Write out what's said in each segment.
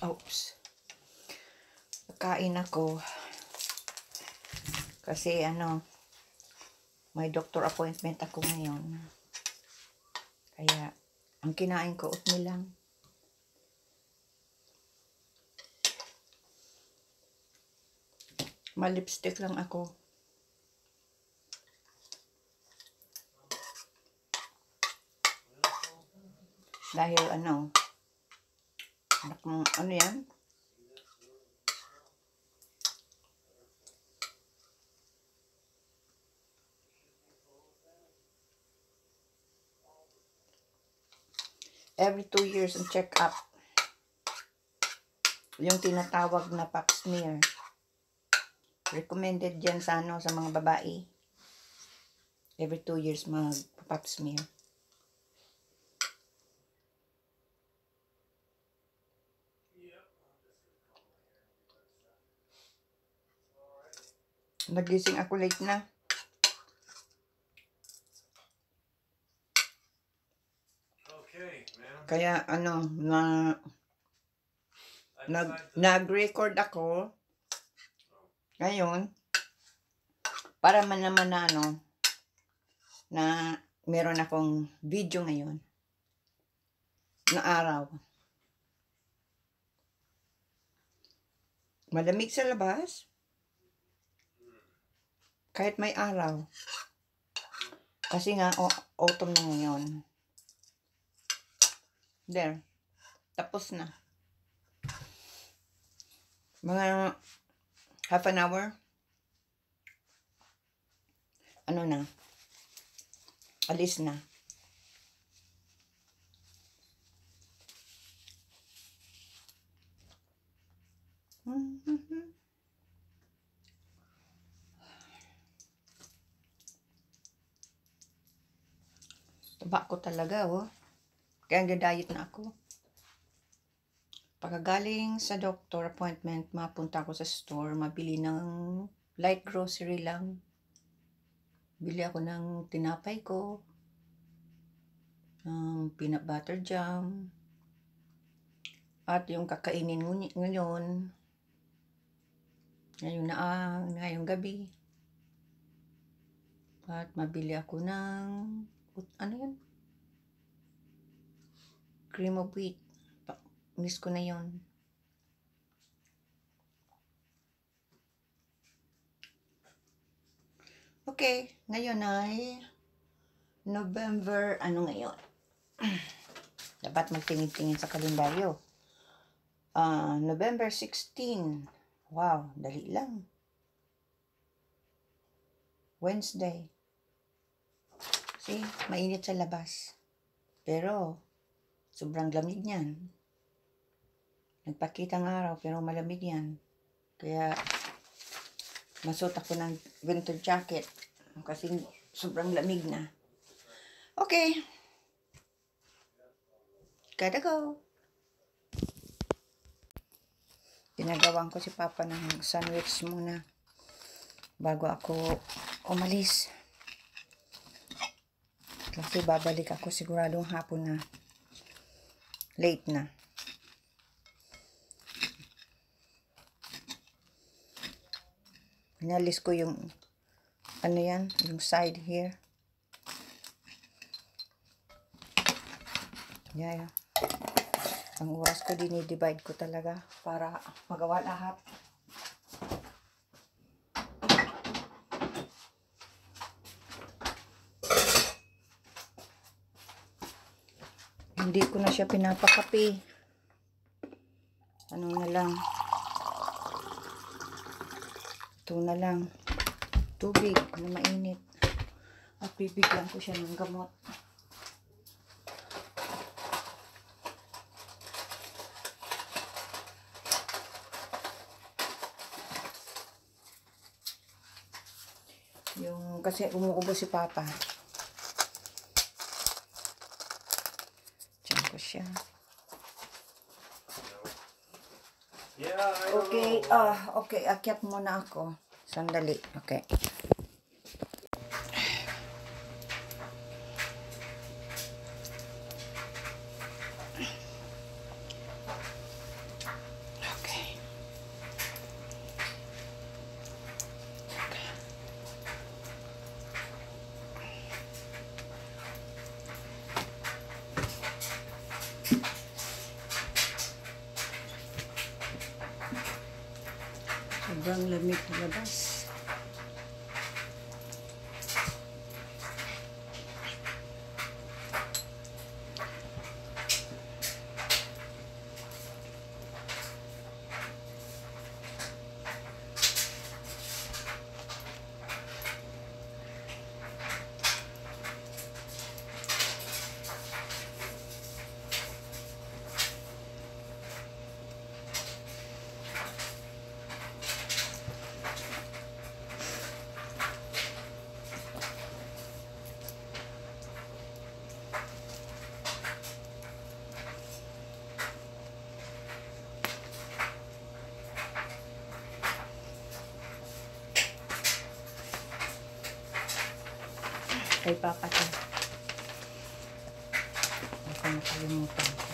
Oops. Kain ako. Kasi may doctor appointment ako ngayon. Kaya, ang kinain ko, oatmeal lang. Malipstick lang ako. Dahil ano yan? Every 2 years ang check up. Yung tinatawag na pap smear. Recommended yan sa sa mga babae. Every 2 years mag-pap smear. Nagising ako late na. Okay, man. Kaya nag-record ako ngayon para man naman na meron akong video ngayon na araw. Malamig sa labas. Kahit may araw. Kasi nga, autumn na ngayon. There. Tapos na. Mga half an hour. Alis na. Taba ko talaga, Kaya nag-diet na ako. Pagkagaling sa doctor appointment, mapunta ako sa store, mabili ng light grocery lang. Bili ako ng tinapay ko, peanut butter jam, at yung kakainin ngayong gabi. At mabili ako ng cream of wheat. Miss ko na yon. Okay, ngayon ay November, ngayon? Dapat magtingin-tingin sa kalendaryo. November 16. Wow, dali lang. Wednesday. See, mainit sa labas. Pero, sobrang lamig niyan. Nagpakita ng araw, pero malamig yan. Kaya, masuot ako ng winter jacket. Kasi sobrang lamig na. Okay. Gotta go. Ginagawan ko si Papa ng sandwich muna bago ako umalis. Kasi babalik ako siguradong hapon na. Late na. Inalis ko yung yung side here. Yeah. Ang oras ko dinidivide ko talaga para magawa lahat. Hindi ko na siya pinapakape. Na lang. Ito na lang. Tubig na mainit. At bibigyan ko siya ng gamot. Kasi umuubo si Papa. Diyan ko siya. Okay, okay, akyat muna ako. Sandali, okay. Sobrang lamig sa labas. Kay Papa to. Ako nakalimutan ko.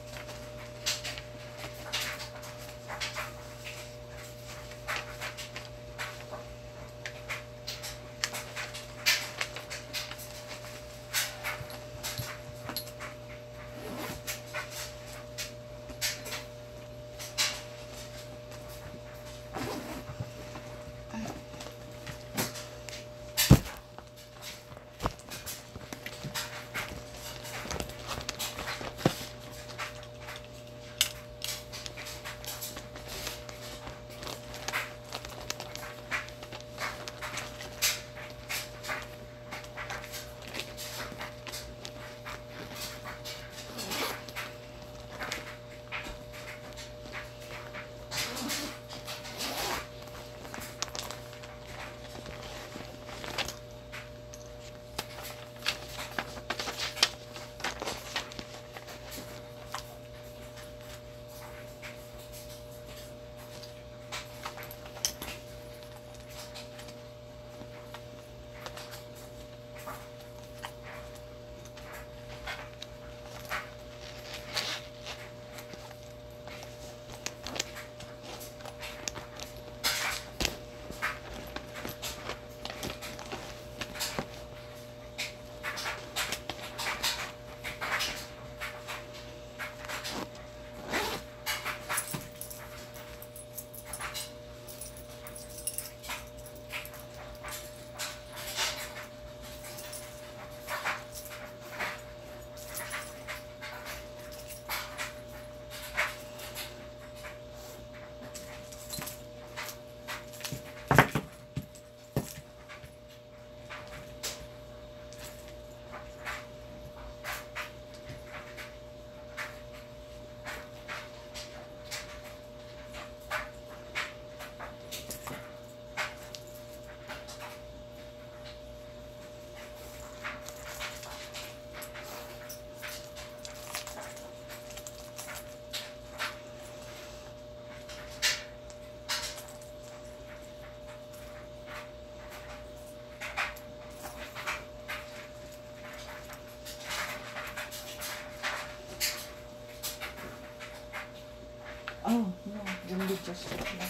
Oh, no, hindi just like.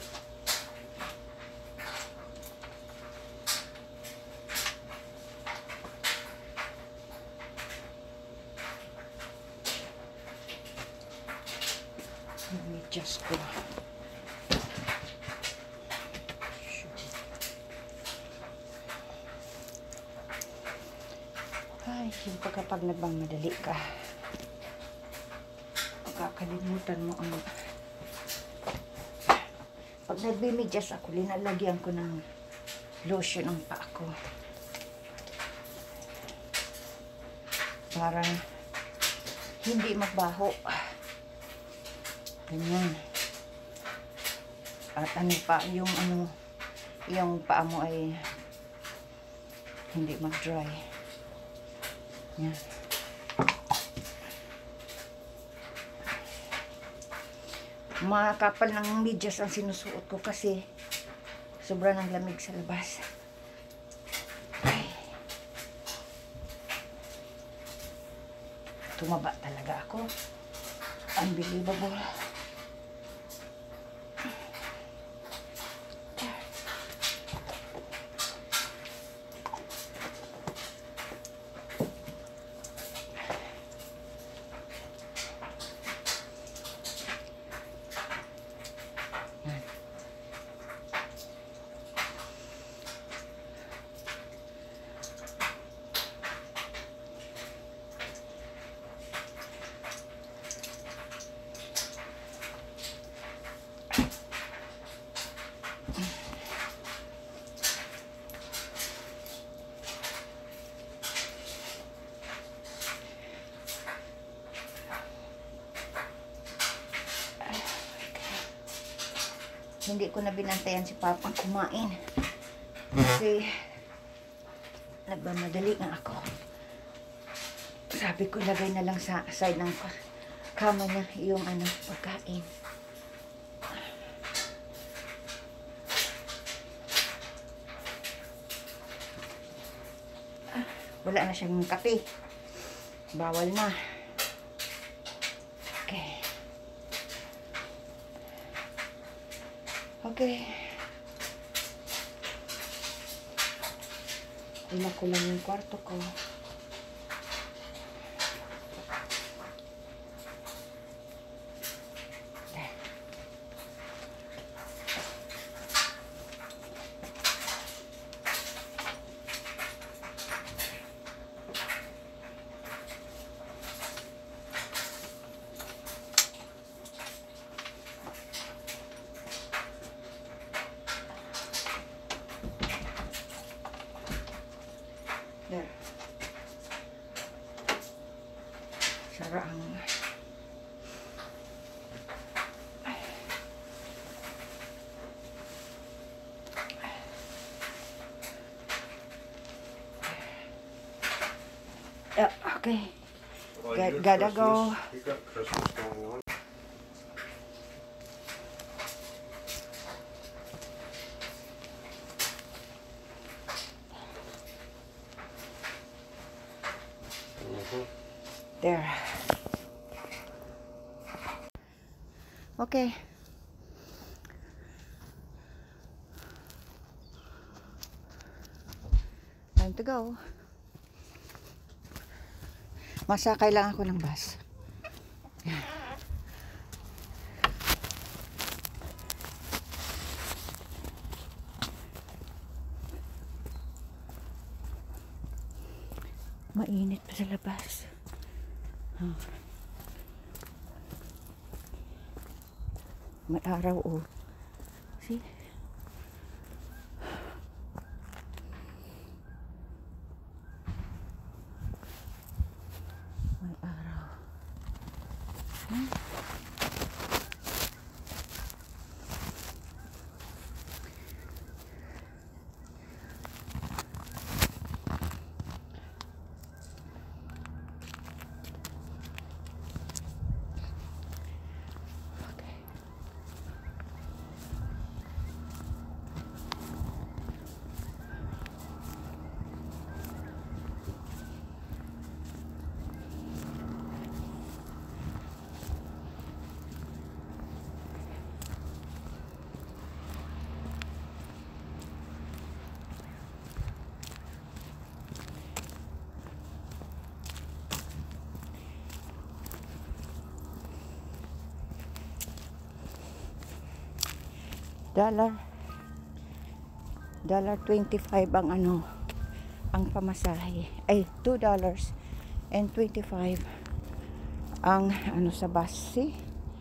Let me just go. Ay, yung pagkapag nagmamadali ka, makakalimutan mo ang... Pag nagbimidyas ako, linalagyan ko ng lotion ang paa ko. Para hindi magbaho. Ganyan. At ano pa, yung paa mo ay hindi mag-dry. Yan. Makakapal ng medyas ang sinusuot ko kasi sobra ng lamig sa labas. Ay. Tumaba talaga ako. Unbelievable. hindi ko na binantayan si Papang kumain. Kasi, nagmamadali nga ako. Sabi ko, lagay na lang sa side ng kama niya yung pagkain. Wala na siyang kape. Bawal na. Okay. Okay. Ilan ko lang yung kwarto ko. There. Sara ang okay. Well, Gotta go. You got Christmas going on. There. Okay. Time to go. Masakay lang ako ng bus. Mainit pa sa labas. Oh. May araw, oh. See? May araw. Hmm? $1.25 ang pamasahe. Ay, $2.25 ang sa bus. See?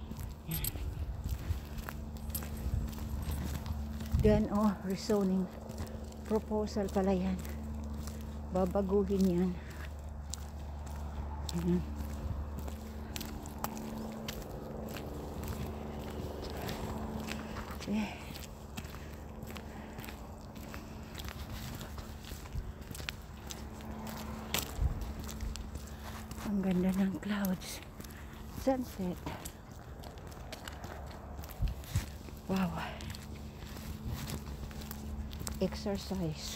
Then, rezoning proposal pala yan. Babaguhin yan. Ayan. Okay. Ang ganda ng clouds. Sunset. Wow. Exercise.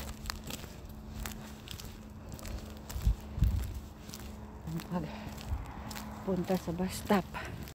Ang pagpunta sa bus stop.